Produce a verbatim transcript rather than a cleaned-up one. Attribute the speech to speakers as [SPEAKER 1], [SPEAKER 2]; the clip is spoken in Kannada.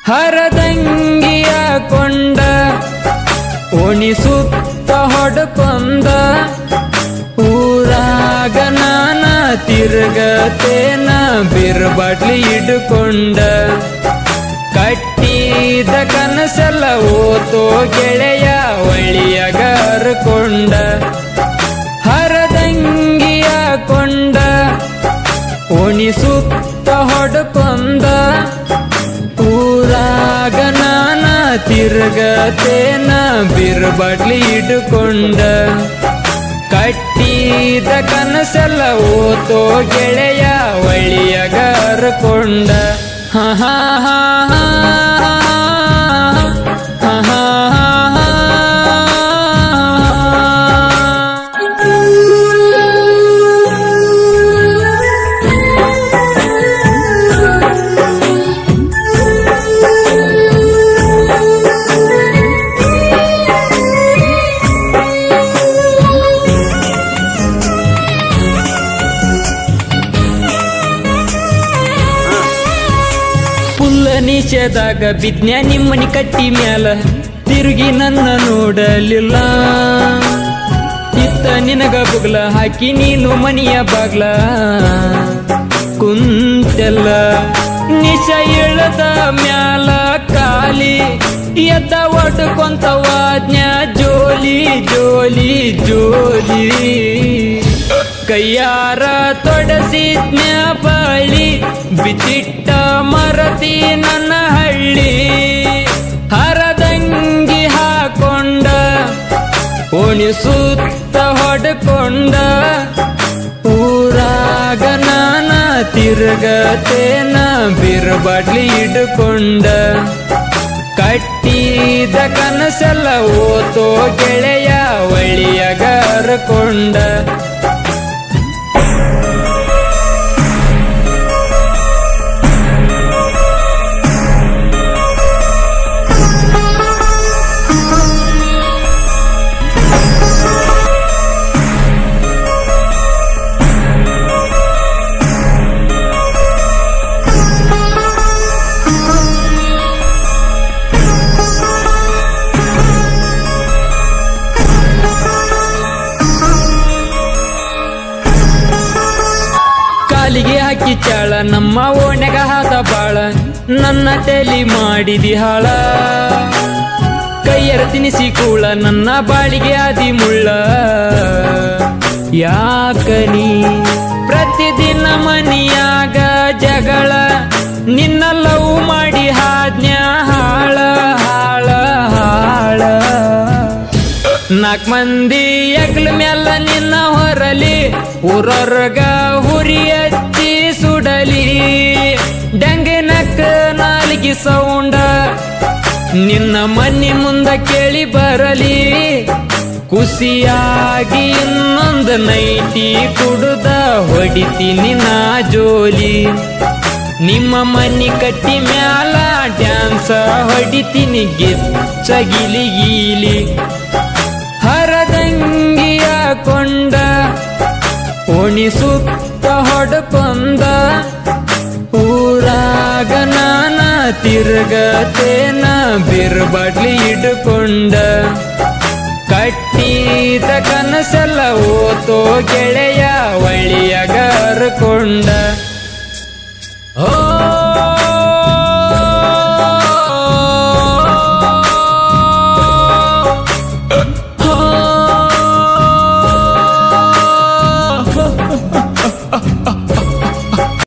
[SPEAKER 1] ಹರದಂಗಿಯ ಕೊಂಡ ಓಣಿಸುತ್ತ ಹೊಡಕೊಂದ ಊರಾಗ ನಾನ ತಿರುಗತೇನ ಬಿರ್ಬಾಟ್ಲಿ ಹಿಡ್ಕೊಂಡ ಕಟ್ಟಿದ ಕನಸೆಲ್ಲ ಓತೋ ಗೆಳೆಯ ಒಳಿಯಾಗ ಹರ್ಕೊಂಡ ಹರದಂಗಿಯ ಕೊಂಡ ಓಣಿಸುತ್ತ ಹೊಡಕೊಂದ ಊರಾಗ ನಾನ ತಿರುಗತೇನ ಬಿರ್ಬಾಟ್ಲಿ ಹಿಡ್ಕೊಂಡ ಕಟ್ಟಿದ ಕನಸೆಲ್ಲ ಓತೋ ಗೆಳೆಯ ಒಳಿಯಾಗ ಹರ್ಕೊಂಡ ಹಾ ಹಾ ಹಾ ಹಾ ಹಾ ನಿಷೇಧಾಗ ಬಿದ್ನ್ಯ ನಿಮ್ಮನಿ ಕಟ್ಟಿ ಮ್ಯಾಲ ತಿರುಗಿ ನನ್ನ ನೋಡಲಿಲ್ಲ ಇತ್ತ ನಿನಗ ಬುಗ್ಲ ಹಾಕಿ ನೀನು ಮನಿಯ ಬಾಗ್ಲ ಕುಂತೆಲ್ಲ ನಿಶ ಇಳದ ಮ್ಯಾಲ ಕಾಲಿ ಎದ್ದ ಒಡ್ಕೊಂತ ವಾಜ್ಞ ಜೋಲಿ ಜೋಲಿ ಜೋಲಿ ಕೈಯಾರ ತೊಡಸಿದ್ನ್ಯ ಬಳಿ ಬಿತ್ತಿಟ್ಟ ಮರತಿ ನನ್ನ ಹಳ್ಳಿ ಹರದಂಗಿ ಹಾಕೊಂಡ ಓಣಿಸುತ್ತ ಹೊಡ್ಕೊಂಡ ಊರಾಗ ನಾನ ತಿರುಗತೇನ ಬಿರ್ಬಾಟ್ಲಿ ಹಿಡ್ಕೊಂಡ ಕಟ್ಟಿದ ಕನಸೆಲ್ಲ ಓತೋ ಗೆಳೆಯ ಒಳಿಯಾಗ ಹರ್ಕೊಂಡ ಕಾಲಿಗೆ ಹಾಕಿ ಚಾಳ ನಮ್ಮ ಓಣ್ಯಾಗ ಹಾದ ಬಾಳ ನನ್ನ ತಲಿ ಮಾಡಿದಿ ಹಾಳ ಕೈಯರ ತಿನಿಸಿ ಕೂಳ ನನ್ನ ಬಾಳಿಗೆ ಆದಿ ಮುಳ್ಳ ಯಾಕನಿ ಪ್ರತಿದಿನ ಮನಿಯಾಗ ಜಗಳ ನಿನ್ನ ಲವ್ ಮಾಡಿ ಹಾದ್ನ್ಯ ಹಾಳ ಹಾಳ ಹಾಳ ನಾಲ್ಕು ಮಂದಿ ಎಗ್ಲ ಮ್ಯಾಲ ನಿನ್ನ ಹೊರಲಿ ಊರೊರ್ಗ ಹುರಿ ಹಚ್ಚಿ ಸುಡಲಿ ಡಂಗಿನಕ್ಕ ನಾಲಿಗೆ ಸೌಂಡ ನಿನ್ನ ಮನಿ ಮುಂದ ಕೇಳಿ ಬರಲಿ ಖುಷಿಯಾಗಿ ಇನ್ನೊಂದು ನೈಟಿ ಕುಡುದ ಹೊಡಿತೀನಿ ನಾ ಜೋಲಿ ನಿಮ್ಮ ಮನಿ ಕಟ್ಟಿ ಮ್ಯಾಲ ಡ್ಯಾನ್ಸ ಹೊಡಿತೀನಿ ಗಿಚ್ಚ ಗಿಲಿ ಗೀಲಿ ಹರದಂಗಿಯ ಕೊಂಡ ಓಣಿಸುತ್ತ ಹೊಡ್ಕೊಂದ ಊರಾಗ ನಾನ ತಿರುಗತೇನ ಬಿರ್ಬಾಟ್ಲಿ ಹಿಡ್ಕೊಂಡ ಕಟ್ಟಿದ ಕನಸೆಲ್ಲ ಓತೋ ಗೆಳೆಯ ಒಳಿಯಾಗ ಹರ್ಕೊಂಡ.